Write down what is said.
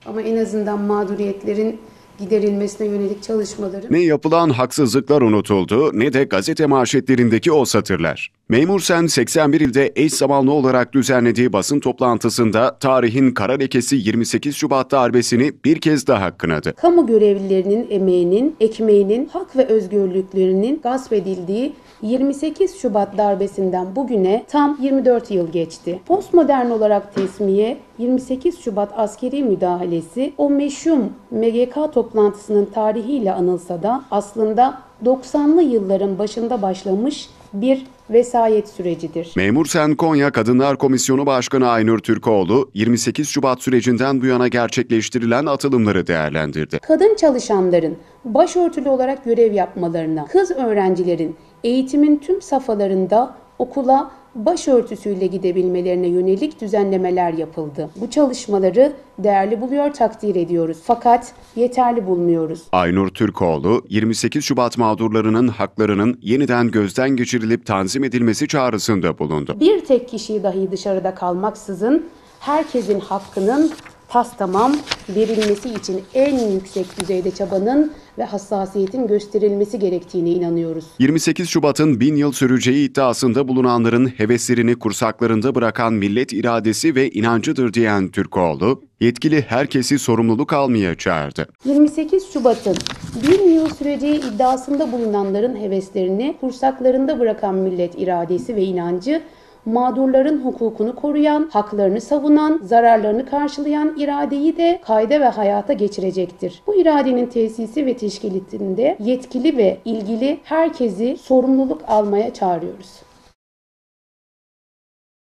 Ama en azından mağduriyetlerin giderilmesine yönelik çalışmaları. Ne yapılan haksızlıklar unutuldu ne de gazete manşetlerindeki o satırlar. Memur Sen 81 ilde eş zamanlı olarak düzenlediği basın toplantısında tarihin kara lekesi 28 Şubat darbesini bir kez daha kınadı. Kamu görevlilerinin emeğinin, ekmeğinin, hak ve özgürlüklerinin gasp edildiği 28 Şubat darbesinden bugüne tam 24 yıl geçti. Postmodern olarak tesmiye 28 Şubat askeri müdahalesi o meşhum MGK toplantısının tarihiyle anılsa da aslında 90'lı yılların başında başlamış bir vesayet sürecidir. Memur Sen Konya Kadınlar Komisyonu Başkanı Aynur Türkoğlu, 28 Şubat sürecinden bu yana gerçekleştirilen atılımları değerlendirdi. Kadın çalışanların başörtülü olarak görev yapmalarına, kız öğrencilerin eğitimin tüm safhalarında okula başörtüsüyle gidebilmelerine yönelik düzenlemeler yapıldı. Bu çalışmaları değerli buluyor, takdir ediyoruz. Fakat yeterli bulmuyoruz. Aynur Türkoğlu, 28 Şubat mağdurlarının haklarının yeniden gözden geçirilip tanzim edilmesi çağrısında bulundu. Bir tek kişi dahi dışarıda kalmaksızın herkesin hakkının tamam verilmesi için en yüksek düzeyde çabanın ve hassasiyetin gösterilmesi gerektiğine inanıyoruz. 28 Şubat'ın 1000 yıl süreceği iddiasında bulunanların heveslerini kursaklarında bırakan millet iradesi ve inancıdır diyen Türkoğlu, yetkili herkesi sorumluluk almaya çağırdı. 28 Şubat'ın 1000 yıl süreceği iddiasında bulunanların heveslerini kursaklarında bırakan millet iradesi ve inancı, mağdurların hukukunu koruyan, haklarını savunan, zararlarını karşılayan iradeyi de kayda ve hayata geçirecektir. Bu iradenin tesisi ve teşkilatinde yetkili ve ilgili herkesi sorumluluk almaya çağırıyoruz.